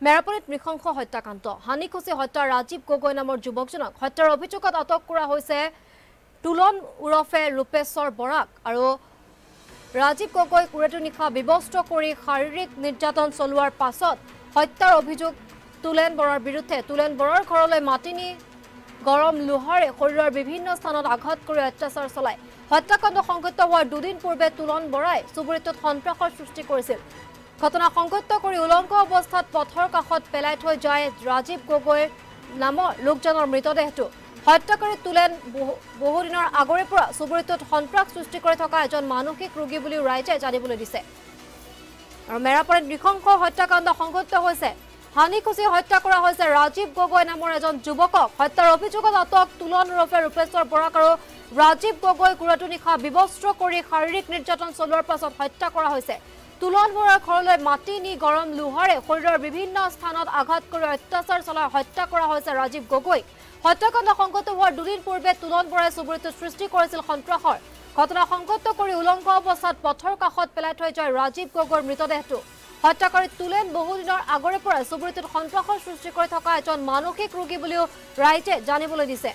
মেৰাপনিত নৃশংস হত্যাকাণ্ড হানিখুচি হত্যা ৰাজীৱ গগৈ নামৰ যুৱকজনক হত্যাৰ অভিযোগত আটক কৰা হৈছে তুলন উৰফে ৰূপেশ্বৰ বৰাক আৰু ৰাজীৱ গগৈ কুৰেটো নিশা বিবস্ত্ৰ কৰি শাৰীৰিক নিৰ্যাতন চলোৱাৰ পাছত হত্যাৰ অভিযোগ তুলেন বৰাৰ বিৰুদ্ধে তুলেন বৰাৰ ঘৰলৈ মাতি নি গৰম লোহাৰে শৰীৰৰ বিভিন্ন স্থানত আঘাত কৰি অত্যাচাৰ চলাই হত্যাকাণ্ড সংঘটিত হোৱাৰ দুদিন পূৰ্বে তুলন বৰাই চুবুৰীটোত সন্ত্ৰাসৰ সৃষ্টি কৰিছিল ঘটনা সংঘটিত কৰি উলংঘ অৱস্থাত পথৰ কাষত পেলাই থৈ যায় ৰাজীৱ গগৈ নামৰ লোকজনৰ মৃতদেহটো হত্যাকাৰী তুলেন বহুদিনৰ আগৰে পৰা চুবুৰীটোত সন্ত্ৰাস সৃষ্টি কৰি থকা এজন মানসিক ৰোগী বুলি ৰাইজে জানিবলৈ দিছে আৰু মেৰাপনিত নৃশংস হত্যাকাণ্ড সংঘটিত হৈছে হানিখুচি হত্যা কৰা হৈছে ৰাজীৱ গগৈ নামৰ এজন যুৱকক হত্যাৰ অভিযোগত আটক তুলন উৰফে ৰূপেশ্বৰ বৰাক আৰু ৰাজীৱ গগৈ কুৰেটো নিশা বিবস্ত্ৰ কৰি শাৰীৰিক নিৰ্যাতন চলোৱাৰ পাছত হত্যা কৰা হৈছে তুলন বৰাৰ ঘৰলৈ মাতি নি গৰম লোহাৰে শৰীৰৰ বিভিন্ন স্থানত আঘাত কৰি অত্যাচাৰ চলাই হত্যা কৰা হৈছে ৰাজীৱ গগৈ হত্যাকাণ্ড সংঘটিত হোৱাৰ দুদিন পূৰ্বে তুলন বৰাই চুবুৰীটোত সৃষ্টি কৰিছিল সন্ত্ৰাসৰ ঘটনা সংঘটিত কৰি উলংঘ অৱস্থাত পথৰ কাষত পেলাই থৈ যায় ৰাজীৱ গগৈৰ মৃতদেহটো হত্যাকাৰী তুলেন বহুদিনৰ আগৰে পৰা চুবুৰীটোত সন্ত্ৰাসৰ সৃষ্টি কৰি থকা এজন মানসিক ৰোগী বুলিও ৰাইজে জানিবলৈ দিছে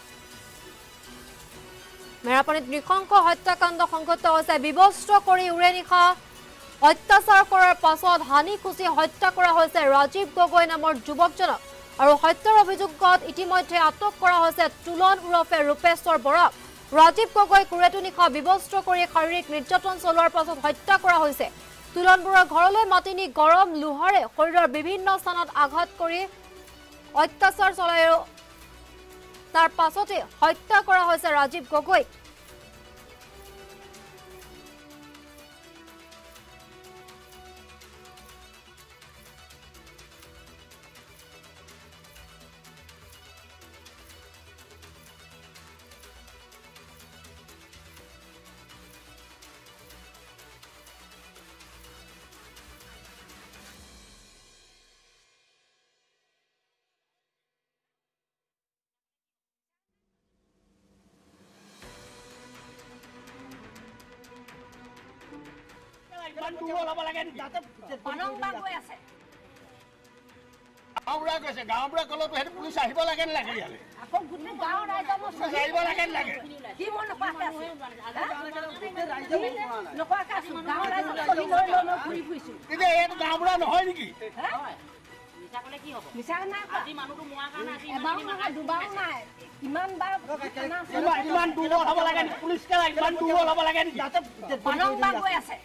মেৰাপনিত নৃশংস হত্যাকাণ্ড সংঘটিত হৈছে বিবস্ত্ৰ কৰি উৰে নিশা অত্যাচাৰ কৰাৰ পাছত হানিখুচি হত্যা কৰা হৈছে ৰাজীৱ গগৈ নামৰ যুৱকজনক আৰু হত্যাৰ অভিযোগত ইতিমধ্যে আটক কৰা হৈছে তুলন উৰফে ৰূপেশ্বৰ বৰাক ৰাজীৱ গগৈ কুৰেটো নিশা বিবস্ত্ৰ কৰি শাৰীৰিক নিৰ্যাতন চলোৱাৰ পাছত হত্যা কৰা হৈছে তুলন বৰাৰ ঘৰলৈ মাতি নি গৰম লোহাৰে শৰীৰৰ বিভিন্ন স্থানত আঘাত কৰি অত্যাচাৰ চলাই তাৰ পাছতে হত্যা কৰা হৈছে ৰাজীৱ গগৈক ইমান দূৰ ওলাব লাগে নেকি পানংবা গৈ আছে গাঁওবুঢ়া গৈছে গাঁওবুঢ়া কলতো সেইটো পুলিচ আহিব লাগে নে লাগে ইয়ালে আকৌ গোটেই গাঁৱৰ ৰাইজক আহিব লাগে নে লাগে কি মই নোকোৱাকে আছো নোকোৱাকে আছো গাঁৱৰ ৰাইজক চলি লৈ লৈ মই ঘূৰি ফুৰিছো এতিয়া এইটো গাঁওবুঢ়া নহয় নেকি মিছা ক'লে কি হ'ব মিছা নাই আজি মানুহটো মোৱাৰ কাৰণে আজি এবাৰ নহয় দুবাৰ নাই ইমান বাৰ ইমান দূৰ ওলাব লাগে নেকি পুলিচ কেলা ইমান দূৰ ওলাব লাগে নেকি পানংবা গৈ আছে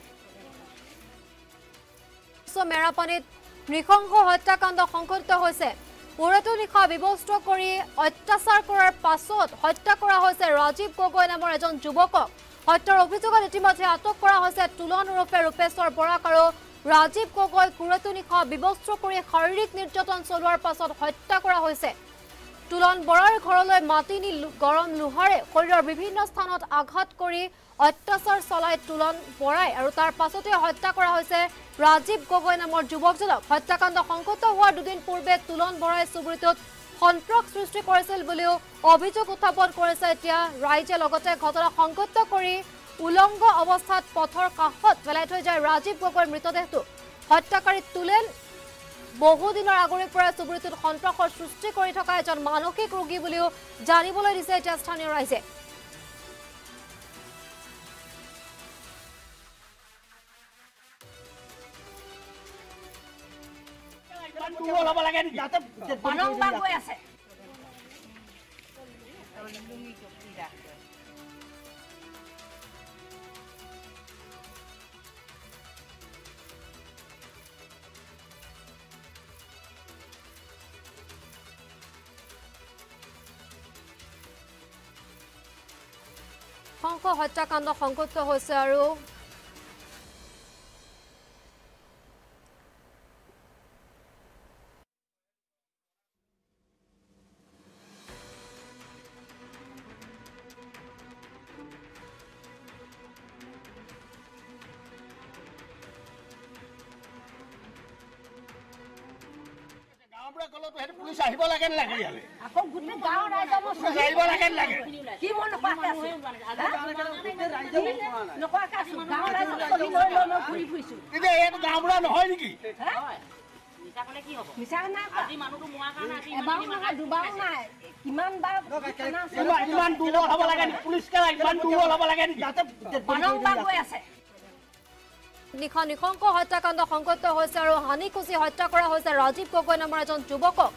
মেৰাপনিত নৃশংস হত্যাকাণ্ড সংঘটিত হৈছে কুৰেটো নিশা বিবস্ত্ৰ কৰি অত্যাচাৰ কৰাৰ পাছত হত্যা কৰা হৈছে ৰাজীৱ গগৈ নামৰ এজন যুৱকক হত্যাৰ অভিযোগত ইতিমধ্যে আটক কৰা হৈছে তুলন উৰফে ৰূপেশ্বৰ বৰাক আৰু ৰাজীৱ গগৈ কুৰেটো নিশা বিবস্ত্ৰ কৰি শাৰীৰিক নিৰ্যাতন চলোৱাৰ পাছত হত্যা কৰা হৈছে তুলন বৰাৰ ঘৰলৈ মাতি নি গৰম লোহাৰে শৰীৰৰ বিভিন্ন স্থানত আঘাত কৰি অত্যাচাৰ চলাই তুলন বৰাই আৰু তাৰ পাছতে হত্যা কৰা হৈছে ৰাজীৱ গগৈ নামৰ যুৱকজনক হত্যাকাণ্ড সংঘটিত হোৱাৰ দুদিন পূৰ্বে তুলন বৰাই চুবুৰীটোত সন্ত্ৰাস সৃষ্টি কৰিছিল বুলিও অভিযোগ উত্থাপন কৰিছে এতিয়া ৰাইজে লগতে ঘটনা সংঘটিত কৰি উলংঘ অৱস্থাত পথৰ কাষত পেলাই থৈ যায় ৰাজীৱ গগৈৰ মৃতদেহটো হত্যাকাৰী তুলেন বহুদিনৰ আগৰে পৰা চুবুৰীটোত সন্ত্ৰাসৰ সৃষ্টি কৰি থকা এজন মানসিক ৰোগী বুলিও জানিবলৈ দিছে এতিয়া স্থানীয় ৰাইজে ইমান দূৰ ওলাব লাগে নেকি পানংবা গৈ আছে নৃশংস হত্যাকাণ্ড সংঘটিত হৈছে আৰু গাঁওবুঢ়া কলতো সেইটো পুলিচ আহিব লাগে নে লাগে ইয়ালে আকৌ গোটেই গাঁৱৰ ৰাইজক আহিব লাগে নে লাগে কি মই নোকোৱাকে আছো নোকোৱাকে আছো গাঁৱৰ ৰাইজক চলি লৈ লৈ মই ঘূৰি ফুৰিছো এতিয়া এইটো গাঁওবুঢ়া নহয় নেকি মিছা নাই আজি মানুহটো মোৱাৰ কাৰণে আজি এবাৰ নহয় দুবাৰ নাই কিমান বাৰ ইমান দুৰ্বল হ'ব লাগে পুলিচকে ইমান দুৰ্বল হ'ব লাগে যাতে বাৰম্বাৰ গৈ আছে নিশংস হত্যাকাণ্ড সংঘটিত হৈছে আৰু হানি খুচি হত্যা কৰা হৈছে ৰাজীৱ গগৈ নামৰ এজন যুৱকক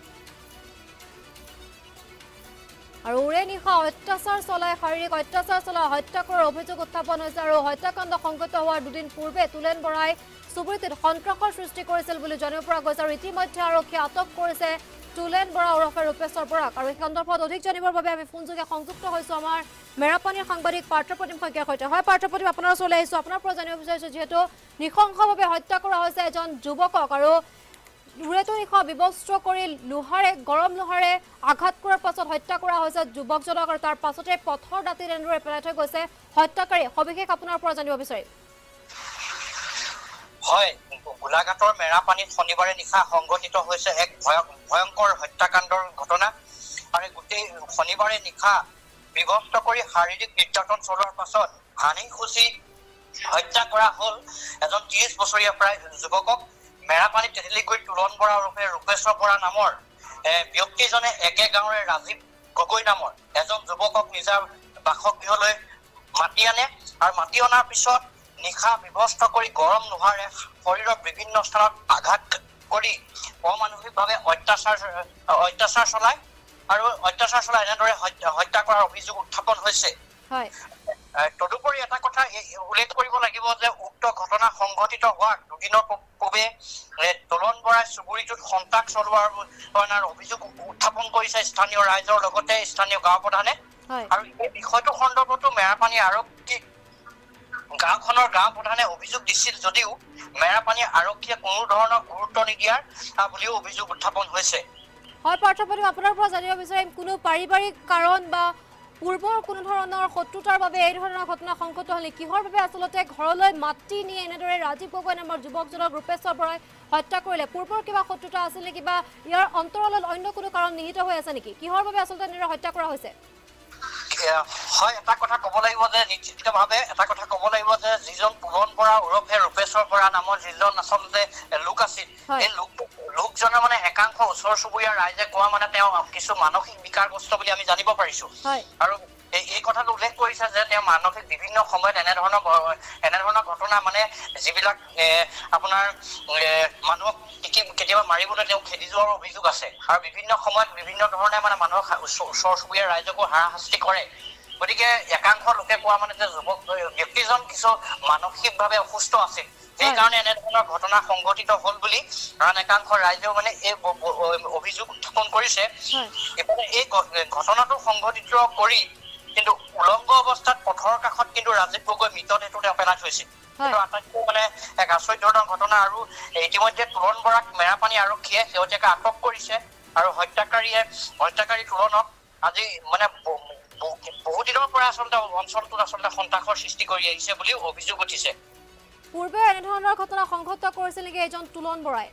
আৰু উৰে নিশা অত্যাচাৰ চলাই শাৰীৰিক অত্যাচাৰ চলাই হত্যা কৰাৰ অভিযোগ উত্থাপন হৈছে আৰু হত্যাকাণ্ড সংঘটিত হোৱাৰ দুদিন পূৰ্বে তুলেন বৰাই চুবুৰীত সন্ত্ৰাসৰ সৃষ্টি কৰিছিল বুলি জানিব পৰা গৈছে আৰু ইতিমধ্যে আৰক্ষীয়ে আটক কৰিছে তুলেন বৰা ওৰফে ৰূপেশ্বৰ বৰাক আৰু এই সন্দৰ্ভত অধিক জানিবৰ বাবে আমি ফোনযোগে সংযুক্ত হৈছো আমাৰ মেৰাপানীৰ সাংবাদিক পাৰ্থপ্ৰতিম শইকীয়াৰ সৈতে হয় পাৰ্থপ্ৰতিম আপোনাৰ ওচৰলৈ আহিছো আপোনাৰ পৰা জানিব বিচাৰিছো যিহেতু নিশংসভাৱে হত্যা কৰা হৈছে এজন যুৱকক আৰু উৰেটো নিশা বিবস্ত্ৰ কৰি লোহাৰে গৰম লোহাৰে আঘাত কৰাৰ পাছত হত্যা কৰা হৈছে যুৱকজনক আৰু তাৰ পাছতে পথৰ দাঁতিত এনেদৰে পেলাই থৈ গৈছে হত্যাকাৰীয়ে সবিশেষ আপোনাৰ পৰা জানিব বিচাৰিম হয় গোলাঘাটৰ মেৰাপানীত শনিবাৰে নিশা সংঘটিত হৈছে এক ভয়ংকৰ হত্যাকাণ্ডৰ ঘটনা আৰু গোটেই শনিবাৰে নিশা বিভক্ত কৰি শাৰীৰিক নিৰ্যাতন চলোৱাৰ পাছত হানি খুচি হত্যা কৰা হ'ল এজন 30 বছৰীয়া প্ৰায় যুৱকক মেৰাপানী তেতেলিগুৰি তুলন বৰা ওৰফে ৰূপেশ্বৰ বৰা নামৰ ব্যক্তিজনে একে গাঁৱৰে ৰাজীৱ গগৈ নামৰ এজন যুৱকক নিজৰ বাসগৃহলৈ মাতি আনে আৰু মাতি অনাৰ পিছত নিশা বিভস্ত কৰি গৰম লোহাৰে শৰীৰৰ বিভিন্ন স্থানত আঘাত কৰি অমানসিকভাৱে অত্যাচাৰ চলাই আৰু অত্যাচাৰ চলাই এনেদৰে হত্যা কৰাৰ অভিযোগ উত্থাপন হৈছে তদুপৰি এটা কথা উল্লেখ কৰিব লাগিব যে উক্ত ঘটনা সংঘটিত হোৱাৰ দুদিনৰ পূৰ্বে তুলন বৰাই চুবুৰীটোত সন্ত্ৰাস চলোৱাৰ অভিযোগ উত্থাপন কৰিছে স্থানীয় ৰাইজৰ লগতে স্থানীয় গাঁও প্ৰধানে আৰু এই বিষয়টো সন্দৰ্ভতো মেৰাপানী আৰক্ষী গাঁওখনৰ গাঁও প্ৰধানে অভিযোগ দিছিল যদিও মেৰাপানী আৰক্ষীয়ে কোনো ধৰণৰ গুৰুত্ব নিদিয়াৰ বুলিও অভিযোগ উত্থাপন হৈছে হয় পাৰ্থপ্ৰতিম আপোনাৰ পৰা জানিব বিচাৰিম কোনো পাৰিবাৰিক কাৰণ বা পূৰ্বৰ কোনো ধৰণৰ শত্ৰুতাৰ বাবে এই ধৰণৰ ঘটনা সংঘটিত হ'ল কিহৰ বাবে আচলতে ঘৰলৈ মাতি নিয়ে এনেদৰে ৰাজীৱ গগৈ নামৰ যুৱকজনক ৰূপেশ্বৰ বৰাই হত্যা কৰিলে পূৰ্বৰ কিবা শত্ৰুতা আছিল নেকি বা ইয়াৰ অন্তৰালত অন্য কোনো কাৰণ নিহিত হৈ আছে নেকি কিহৰ বাবে আচলতে এনেদৰে হত্যা কৰা হৈছে হয় এটা কথা ক'ব লাগিব যে নিশ্চিতভাৱে এটা কথা ক'ব লাগিব যে যিজন তুলন বৰা ওৰফে ৰূপেশ্বৰ বৰা নামৰ যিজন আচলতে লোক আছিল এই লোকজনৰ মানে একাংশ ওচৰ চুবুৰীয়া ৰাইজে কোৱা মানে তেওঁ কিছু মানসিক বিকাৰগ্ৰস্ত বুলি আমি জানিব পাৰিছো আৰু এই কথাটো উল্লেখ কৰিছে যে তেওঁ মানসিক বিভিন্ন সময়ত এনেধৰণৰ ঘটনা মানে যিবিলাক আপোনাৰ মানুহক কেতিয়াবা মাৰিবলৈ তেওঁ খেদি যোৱাৰ অভিযোগ আছে আৰু বিভিন্ন সময়ত বিভিন্ন ধৰণে মানে মানুহক ওচৰ চুবুৰীয়া ৰাইজকো হাৰাশাস্তি কৰে গতিকে একাংশ লোকে কোৱা মানে যে যুৱক ব্যক্তিজন কিছু মানসিকভাৱে অসুস্থ আছিল সেইকাৰণে এনেধৰণৰ ঘটনা সংঘটিত হ'ল বুলি আন একাংশ ৰাইজেও মানে এই অভিযোগ উত্থাপন কৰিছে ইফালে এই ঘটনাটো সংঘটিত কৰি কিন্তু উলংগ অৱস্থাত পথৰ কাষত কিন্তু ৰাজীৱ গগৈ মৃতদেহটো তেওঁ পেলাই থৈছিল কিন্তু আটাইতকৈ মানে এক আচৰিত ধৰণৰ ঘটনা আৰু ইতিমধ্যে তুলন বৰাক মেৰাপানী আৰক্ষীয়ে শেহতীয়াকৈ আটক কৰিছে আৰু হত্যাকাৰী তুলনক আজি মানে বহু দিনৰ পৰা আচলতে অঞ্চলটোত আচলতে সন্ত্ৰাসৰ সৃষ্টি কৰি আহিছে বুলিও অভিযোগ উঠিছে পূৰ্বে এনেধৰণৰ ঘটনা সংঘটিত কৰিছিল নেকি এজন তুলন বৰাই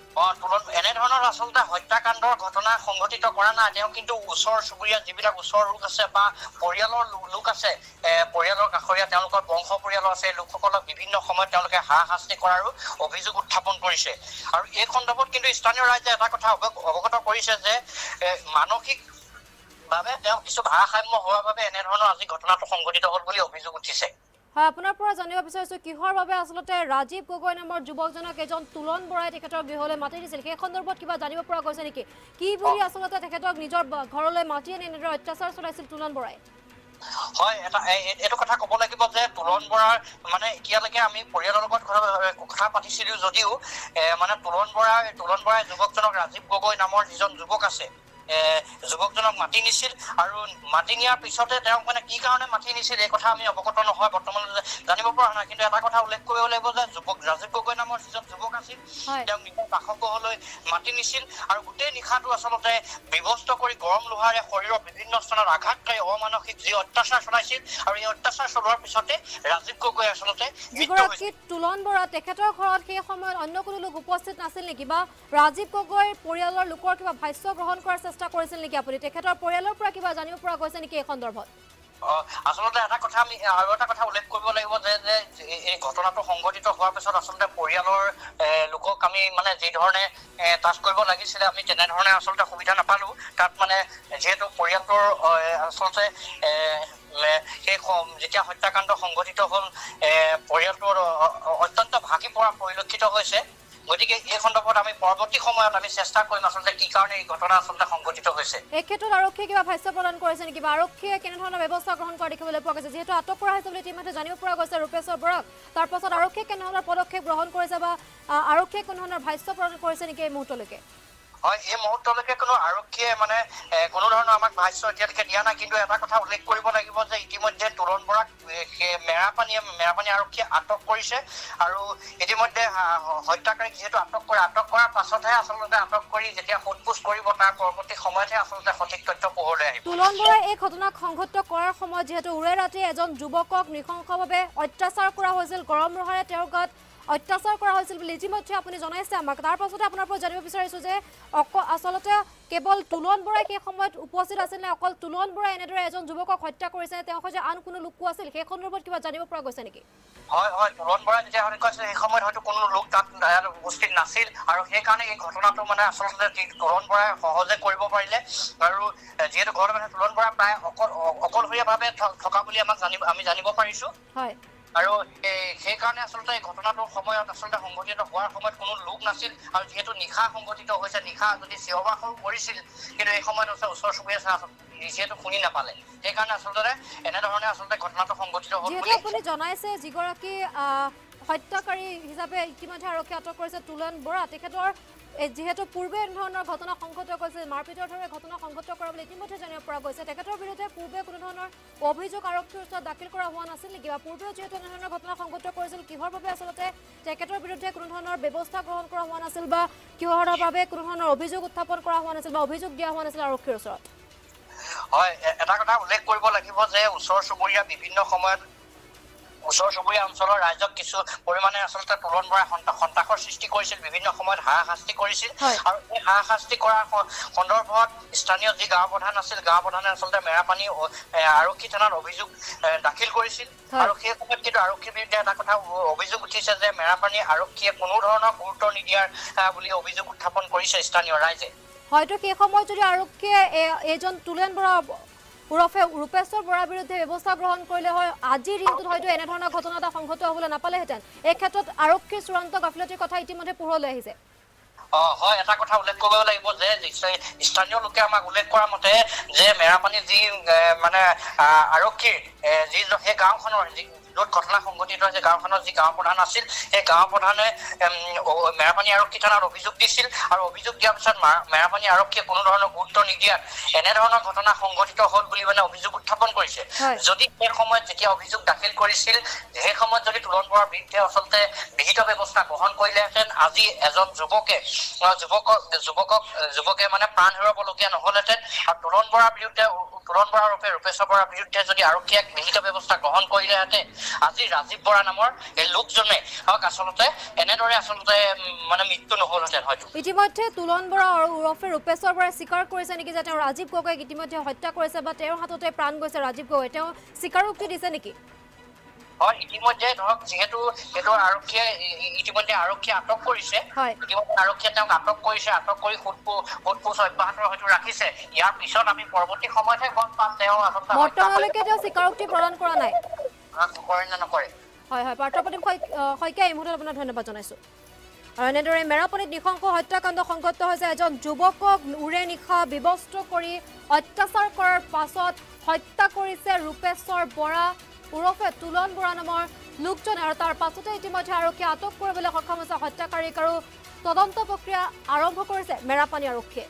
এনেধৰণৰ আচলতে হত্যাকাণ্ডৰ ঘটনা সংঘটিত কৰা নাই তেওঁ কিন্তু ওচৰ চুবুৰীয়া যিবিলাক ওচৰ লোক আছে বা পৰিয়ালৰ লোক আছে পৰিয়ালৰ কাষৰীয়া তেওঁলোকৰ বংশ পৰিয়ালৰ আছে লোকসকলক বিভিন্ন সময়ত তেওঁলোকে হাৰাশাস্তি কৰাৰো অভিযোগ উত্থাপন কৰিছে আৰু এই সন্দৰ্ভত কিন্তু স্থানীয় ৰাইজে এটা কথা অৱগত কৰিছে যে মানসিক ভাৱে তেওঁ কিছু ভাৰসাম্য হোৱাৰ বাবে এনেধৰণৰ আজি ঘটনাটো সংঘটিত হ'ল বুলি অভিযোগ উঠিছে হয় আপোনাৰ পৰা জানিব বিচাৰিছো কিহৰ বাবে আচলতে ৰাজীৱ গগৈ নামৰ যুৱকজনক এজন তুলন বৰাই তেখেতৰ গৃহলৈ মাতি দিছিল সেই সন্দৰ্ভত কিবা জানিব পৰা গৈছে নেকি কি বুলি আচলতে তেখেতক নিজৰ ঘৰলৈ মাতি আনি এনেদৰে অত্যাচাৰ চলাইছিল তুলন বৰাই হয় এইটো কথা ক'ব লাগিব যে তুলন বৰাৰ মানে এতিয়ালৈকে আমি পৰিয়ালৰ লগত কথা পাতিছিলো যদিও মানে তুলন বৰাই যুৱকজনক ৰাজীৱ গগৈ নামৰ যিজন যুৱক আছে যুৱকজনক মাতি নিছিল আৰু মাতি নিয়াৰ পিছতে তেওঁক মানে কি কাৰণে মাতি নিছিল এই কথা আমি অৱগত নহয় বৰ্তমান জানিব পৰা নাই কিন্তু এটা কথা উল্লেখ কৰিব লাগিব যে ৰাজীৱ গগৈ নামৰ যিজন যুৱক আছিল তেওঁক নিজৰ বাসগৃহলৈ মাতি নিছিল আৰু গোটেই নিশাটো আচলতে বিভস্ত কৰি গৰম লোহাৰে শৰীৰৰ বিভিন্ন স্থানত আঘাতকাৰী অমানসিক যি অত্যাচাৰ চলাইছিল আৰু এই অত্যাচাৰ চলোৱাৰ পিছতে ৰাজীৱ গগৈ আচলতে যিগৰাকী তুলন বৰা তেখেতৰ ঘৰত সেই সময়ত অন্য কোনো লোক উপস্থিত নাছিল নেকি বা ৰাজীৱ গগৈৰ পৰিয়ালৰ লোকৰ কিবা ভাষ্য গ্ৰহণ কৰাৰ চেষ্টা কৰিছিল নেকি আপুনি তেখেতৰ পৰিয়ালৰ পৰা কিবা জানিব পৰা গৈছে নেকি এই সন্দৰ্ভত আচলতে এটা কথা আমি আৰু এটা কথা উল্লেখ কৰিব লাগিব যে এই ঘটনাটো সংঘটিত হোৱাৰ পিছত আচলতে পৰিয়ালৰ লোকক আমি মানে যি ধৰণে টাচ কৰিব লাগিছিলে আমি তেনেধৰণে আচলতে সুবিধা নাপালো তাত মানে যিহেতু পৰিয়ালটোৰ আচলতে সেই যেতিয়া হত্যাকাণ্ড সংঘটিত হ'ল পৰিয়ালটোৰ অত্যন্ত ভাগি পৰা পৰিলক্ষিত হৈছে গতিকে এই সন্দৰ্ভত আমি পৰৱৰ্তী সময়ত আমি চেষ্টা কৰিম আচলতে কি কাৰণে এই ঘটনা আচলতে সংঘটিত হৈছে এই ক্ষেত্ৰত আৰক্ষীয়ে কিবা ভাষ্য প্ৰদান কৰিছে নেকি বা আৰক্ষীয়ে কেনেধৰণৰ ব্যৱস্থা গ্ৰহণ কৰা দেখিবলৈ পোৱা গৈছে যিহেতু আটক কৰা হৈছে বুলি ইতিমধ্যে জানিব পৰা গৈছে ৰূপেশ্বৰ বৰাক তাৰ পাছত আৰক্ষীয়ে কেনেধৰণৰ পদক্ষেপ গ্ৰহণ কৰিছে বা আৰক্ষীয়ে কোনোধৰণৰ ভাষ্য প্ৰদান কৰিছে নেকি এই মুহূৰ্তলৈকে হয় এই মুহূৰ্তলৈকে কোনো আৰক্ষীয়ে মানে কোনো ধৰণৰ আমাক ভাষ্য এতিয়ালৈকে দিয়া নাই কিন্তু এটা কথা উল্লেখ কৰিব লাগিব যে ইতিমধ্যে তুলন বৰাক মেৰাপানী আৰক্ষীয়ে আটক কৰিছে আৰু ইতিমধ্যে হত্যাকাৰীক যিহেতু আটক কৰাৰ পাছতহে আচলতে আটক কৰি যেতিয়া সোধপোছ কৰিব তাৰ পৰৱৰ্তী সময়তহে আচলতে সঠিক তথ্য পোহৰলৈ আহিব তুলন বৰাই এই ঘটনাক সংঘটিত কৰাৰ সময়ত যিহেতু উৰে ৰাতি এজন যুৱকক নৃশংসভাৱে অত্যাচাৰ কৰা হৈছিল গৰম ৰহাৰে তেওঁৰ গাত অত্যাচাৰ কৰা হৈছিল বুলি ইতিমধ্যে আপুনি জনাইছে আমাক তাৰ পাছতে আপোনাৰ পৰা জানিব বিচাৰিছোঁ যে আচলতে কেৱল তুলন বৰাই সেই সময়ত উপস্থিত আছিল নে অকল তুলন বৰাই এনেদৰে এজন যুৱকক হত্যা কৰিছে তেওঁ যে আন কোনো লোকো আছিল সেই সন্দৰ্ভত কিবা জানিব পৰা গৈছে নেকি হয় তুলন বৰাই যেতিয়া হত্যা কৰিছিল সেই সময়ত হয়তো কোনো লোক তাত উপস্থিত নাছিল আৰু সেইকাৰণে এই ঘটনাটো মানে আচলতে তুলন বৰাই সহজে কৰিব পাৰিলে আৰু যিহেতু ঘৰত মানে তুলন বৰাই প্ৰায় অকলশৰীয়াভাৱে থকা বুলি আমি জানিব পাৰিছোঁ হয় আৰু সেইকাৰণে আচলতে এই ঘটনাটোৰ সময়ত আচলতে সংঘটিত হোৱাৰ সময়ত কোনো লোক নাছিল আৰু যিহেতু নিশা সংঘটিত হৈছে নিশা যদি চিঞৰ বাখৰ কৰিছিল কিন্তু এই সময়ত ওচৰ চুবুৰীয়া যিহেতু শুনি নাপালে সেইকাৰণে আচলতে এনেধৰণে আচলতে ঘটনাটো সংঘটিত হ'ল বুলি আপুনি জনাইছে যিগৰাকী হত্যাকাৰী হিচাপে ইতিমধ্যে আৰক্ষী আটক কৰিছে তুলন বৰা তেখেতৰ যিহেতু পূৰ্বে এনেধৰণৰ ঘটনা সংঘটিত কৰিছিল মাৰপিটৰ দৰে ঘটনা সংঘটিত কৰা বুলি ইতিমধ্যে জানিব পৰা গৈছে তেখেতৰ বিৰুদ্ধে পূৰ্বে কোনো ধৰণৰ অভিযোগ আৰক্ষীৰ ওচৰত দাখিল কৰা হোৱা নাছিল নেকি বা পূৰ্বে যিহেতু এনেধৰণৰ ঘটনা সংঘটিত কৰিছিল কিহৰ বাবে আচলতে তেখেতৰ বিৰুদ্ধে কোনো ধৰণৰ ব্যৱস্থা গ্ৰহণ কৰা হোৱা নাছিল বা কিহৰ বাবে কোনো ধৰণৰ অভিযোগ উত্থাপন কৰা হোৱা নাছিল বা অভিযোগ দিয়া হোৱা নাছিল আৰক্ষীৰ ওচৰত হয় এটা কথা উল্লেখ কৰিব লাগিব যে ওচৰ চুবুৰীয়া বিভিন্ন সময়ত ওচৰ চুবুৰীয়া অঞ্চলৰ ৰাইজক কিছু পৰিমাণে আচলতে তুলন বৰাই সন্ত্ৰাসৰ সৃষ্টি কৰিছিল বিভিন্ন সময়ত হাৰাশাস্তি কৰিছিল আৰু এই হাৰাশাস্তি কৰাৰ সন্দৰ্ভত স্থানীয় যি গাঁও প্ৰধান আছিল গাঁও প্ৰধানে আচলতে মেৰাপানী আৰক্ষী থানাত অভিযোগ দাখিল কৰিছিল আৰু সেই সময়ত কিন্তু আৰক্ষীৰ বিৰুদ্ধে এটা কথা অভিযোগ উঠিছে যে মেৰাপানী আৰক্ষীয়ে কোনো ধৰণৰ গুৰুত্ব নিদিয়াৰ বুলি অভিযোগ উত্থাপন কৰিছে স্থানীয় ৰাইজে হয়তো সেই সময়ত যদি আৰক্ষীয়ে এজন তুলন বৰা উৰফে ৰূপেশ্বৰ বৰাৰ বিৰুদ্ধে ব্যৱস্থা গ্ৰহণ কৰিলে হয় আজিৰ দিনটোত হয়তো এনেধৰণৰ ঘটনা এটা সংঘটিত হ'বলৈ নাপালেহেঁতেন এই ক্ষেত্ৰত আৰক্ষীৰ চূড়ান্ত গাফিলতিৰ কথা ইতিমধ্যে পোহৰলৈ আহিছে হয় এটা কথা উল্লেখ কৰিব লাগিব যে স্থানীয় লোকে আমাক উল্লেখ কৰা মতে যে মেৰাপানী যি মানে আৰক্ষীৰ যি সেই গাঁওখনৰ য'ত ঘটনা সংঘটিত হৈছে গাঁওখনৰ যি গাঁও প্ৰধান আছিল সেই গাঁও প্ৰধানে মেৰাপানী আৰক্ষী থানাত অভিযোগ দিছিল আৰু অভিযোগ দিয়াৰ পিছত মেৰাপানী আৰক্ষীয়ে কোনো ধৰণৰ গুৰুত্ব নিদিয়াত এনেধৰণৰ ঘটনা সংঘটিত হ'ল বুলি মানে অভিযোগ উত্থাপন কৰিছে যদি সেই সময়ত যেতিয়া অভিযোগ দাখিল কৰিছিল সেই সময়ত যদি তুলন বৰাৰ বিৰুদ্ধে আচলতে বিহিত ব্যৱস্থা গ্ৰহণ কৰিলেহেঁতেন আজি এজন যুৱকে মানে প্ৰাণ হেৰুৱাবলগীয়া নহ'লহেঁতেন আৰু তুলন বৰাৰ বিৰুদ্ধে তুলন বৰাৰ ৰূপে ৰূপেশ্বৰ বৰাৰ বিৰুদ্ধে যদি আৰক্ষীয়ে বিহিত ব্যৱস্থা গ্ৰহণ কৰিলেহেঁতেন আজি ৰাজীৱ বৰা নামৰ এই লোকজনে আচলতে এনেদৰে আচলতে মানে মৃত্যু নহ'লহেঁতেন হয়তো ইতিমধ্যে তুলন বৰা আৰু উৰফে ৰূপেশ্বৰ বৰাই স্বীকাৰ কৰিছে নেকি যে তেওঁ ৰাজীৱ গগৈক ইতিমধ্যে হত্যা কৰিছে বা তেওঁৰ হাততে প্ৰাণ গৈছে ৰাজীৱ গগৈ তেওঁ স্বীকাৰোক্তি দিছে নেকি হয় ইতিমধ্যে ধৰক যিহেতু সেইটো আৰক্ষীয়ে ইতিমধ্যে আৰক্ষীয়ে আটক কৰিছে ইতিমধ্যে আৰক্ষীয়ে তেওঁক আটক কৰি সোধপোছ অব্যাহত হয়তো ৰাখিছে ইয়াৰ পিছত আমি পৰৱৰ্তী সময়তহে গম পাম তেওঁ আচলতে বৰ্তমানলৈকে তেওঁ স্বীকাৰোক্তি প্ৰদান কৰা নাই কৰে নে নকৰে হয় পাৰ্থপ্ৰতিম শইকীয়া এই মুহূৰ্তত আপোনাক ধন্যবাদ জনাইছোঁ আৰু এনেদৰে মেৰাপানীত নৃশংস হত্যাকাণ্ড সংঘটিত হৈছে এজন যুৱকক উৰে নিশা বিবস্ত্ৰ কৰি অত্যাচাৰ কৰাৰ পাছত হত্যা কৰিছে ৰূপেশ্বৰ বৰা উৰফে তুলন বৰা নামৰ লোকজনে আৰু তাৰ পাছতে ইতিমধ্যে আৰক্ষীয়ে আটক কৰিবলৈ সক্ষম হৈছে হত্যাকাৰীক আৰু তদন্ত প্ৰক্ৰিয়া আৰম্ভ কৰিছে মেৰাপানী আৰক্ষীয়ে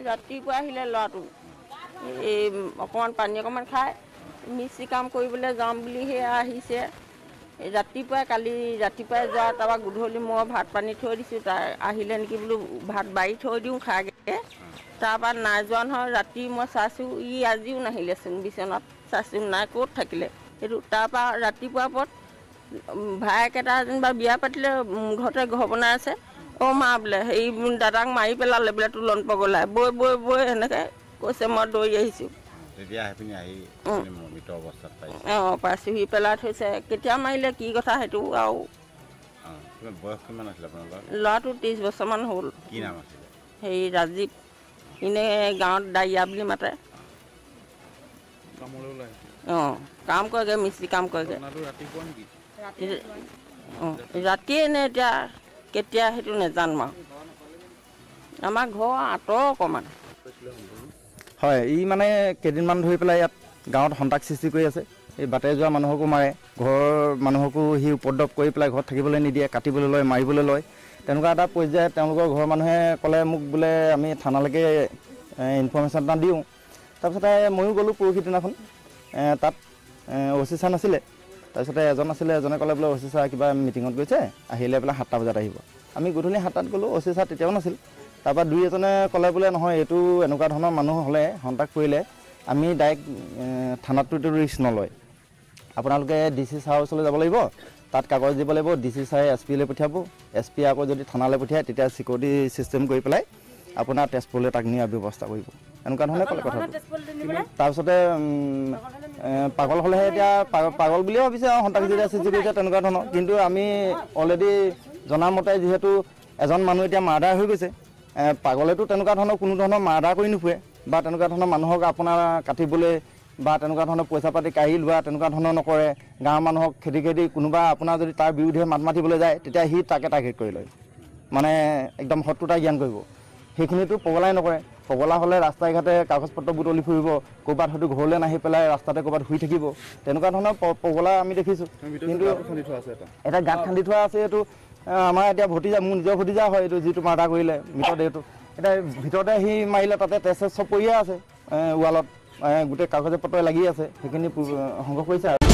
ৰাতিপুৱা আহিলে ল'ৰাটো এই অকণমান পানী অকণমান খাই মিস্ত্ৰী কাম কৰিবলৈ যাম বুলি সেয়া আহিছে ৰাতিপুৱাই কালি ৰাতিপুৱাই যোৱা তাৰপৰা গধূলি মই ভাত পানী থৈ দিছোঁ তাৰ আহিলে নেকি বোলো ভাত বাঢ়ি থৈ দিওঁ খাগে তাৰপৰা নাই যোৱা নহয় ৰাতি মই চাইছোঁ ই আজিও নাহিলেচোন বিচনাত চাইছোঁ নাই ক'ত থাকিলে সেইটো তাৰপৰা ৰাতিপুৱা পৰত ভায়েক এটা যেনিবা বিয়া পাতিলে ঘৰতে ঘৰ বনাই আছে মা বোলে হেৰি দাদাক মাৰি পেলালে বোলে তোলন পগলাই বৈ বৈ বৈ এনেকৈ কৈছে মই দৌৰি আহিছোঁ পাইছোহি পেলাই থৈছে কেতিয়া মাৰিলে কি কথা সেইটো আৰু ল'ৰাটো 30 বছৰমান হ'ল হেৰি ৰাজীৱ এনেই গাঁৱত ডাইয়া বুলি মাতে কাম কৰেগৈ মিস্ত্ৰী কাম কৰেগৈ ৰাতিয়ে নে এতিয়া কেতিয়া সেইটো নেজানো আৰু আমাৰ ঘৰ আঁতৰ অকণমান হয় ই মানে কেইদিনমান ধৰি পেলাই ইয়াত গাঁৱত সন্তাক সৃষ্টি কৰি আছে এই বাটে যোৱা মানুহকো মাৰে ঘৰৰ মানুহকো সি উপদ্ৰৱ কৰি পেলাই ঘৰত থাকিবলৈ নিদিয়ে কাটিবলৈ লয় মাৰিবলৈ লয় তেনেকুৱা এটা পৰ্যায়ত তেওঁলোকৰ ঘৰৰ মানুহে ক'লে মোক বোলে আমি থানালৈকে ইনফৰ্মেশ্যন এটা দিওঁ তাৰপিছতে ময়ো গ'লোঁ পৰহি দিনাখন তাত অচি ছাৰ নাছিলে তাৰপিছতে এজন আছিলে এজনে ক'লে বোলে অচি ছাৰ কিবা মিটিঙত গৈছে আহিলে বোলে 7টা বজাত আহিব আমি গধূলি 7টাত গ'লোঁ অচি ছাৰ তেতিয়াও নাছিল তাৰপৰা দুই এজনে ক'লে বোলে নহয় এইটো এনেকুৱা ধৰণৰ মানুহ হ'লে সন্তাক কৰিলে আমি ডাইৰেক্ট থানাতটো এইটো ৰিস্ক নলয় আপোনালোকে DC ছাৰৰ ওচৰলৈ যাব লাগিব তাত কাগজ দিব লাগিব DC ছাৰে SP লৈ পঠিয়াব SP আকৌ যদি থানালৈ পঠিয়ায় তেতিয়া চিকিউৰিটি চিষ্টেম কৰি পেলাই আপোনাৰ তেজপুৰলৈ তাক নিয়াৰ ব্যৱস্থা কৰিব এনেকুৱা ধৰণে ক'লে কথাটো তাৰপিছতে পাগল হ'লেহে এতিয়া পাগল বুলিয়ে ভাবিছে আৰু সন্তাক যেতিয়া সৃষ্টি কৰিছে তেনেকুৱা ধৰণৰ কিন্তু আমি অলৰেডি জনামতে যিহেতু এজন মানুহ এতিয়া মাৰ্ডাৰ হৈ গৈছে পাগলেতো তেনেকুৱা ধৰণৰ কোনো ধৰণৰ মাৰ্ডাৰ কৰি নুফুৰে বা তেনেকুৱা ধৰণৰ মানুহক আপোনাৰ কাটিবলৈ বা তেনেকুৱা ধৰণৰ পইচা পাতি কাঢ়ি লোৱা তেনেকুৱা ধৰণৰ নকৰে গাঁৱৰ মানুহক খেদি খেদি কোনোবা আপোনাৰ যদি তাৰ বিৰুদ্ধে মাত মাতিবলৈ যায় তেতিয়া সি তাকে টাৰ্গেট কৰি লয় মানে একদম শত্ৰুতা জ্ঞান কৰিব সেইখিনিতো পগলাই নকৰে পগলা হ'লে ৰাস্তাই ঘাটে কাগজ পত্ৰ বুটলি ফুৰিব ক'ৰবাত হয়তো ঘৰলৈ নাহি পেলাই ৰাস্তাতে ক'ৰবাত শুই থাকিব তেনেকুৱা ধৰণৰ পগলা আমি দেখিছোঁ কিন্তু এটা গাঁত খান্দি থোৱা আছে এইটো আমাৰ এতিয়া ভতিজা মোৰ নিজৰ ভতিজা হয় এইটো যিটো মাৰ্ডাৰ কৰিলে মৃতদেহটো এতিয়া ভিতৰতে সি মাৰিলে তাতে তেজ চব পৰিয়ে আছে ৱালত গোটেই কাগজে পত্ৰই লাগি আছে সেইখিনি সংগ্ৰহ কৰিছে